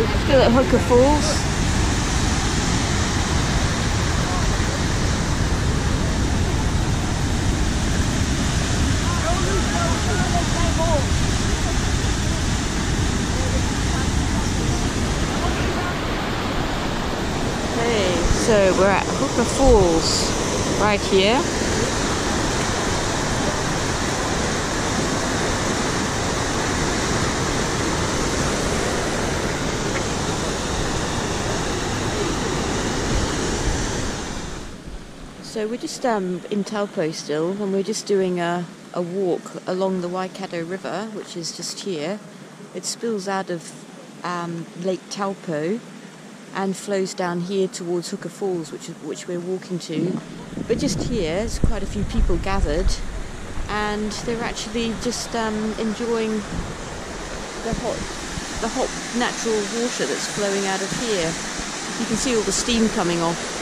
So, still at Hooker Falls. Okay, so we're at Hooker Falls right here. So we're just in Taupo still, and we're just doing a walk along the Waikato River, which is just here. It spills out of Lake Taupo and flows down here towards Hooker Falls, which we're walking to. But just here, there's quite a few people gathered, and they're actually just enjoying the hot natural water that's flowing out of here. You can see all the steam coming off.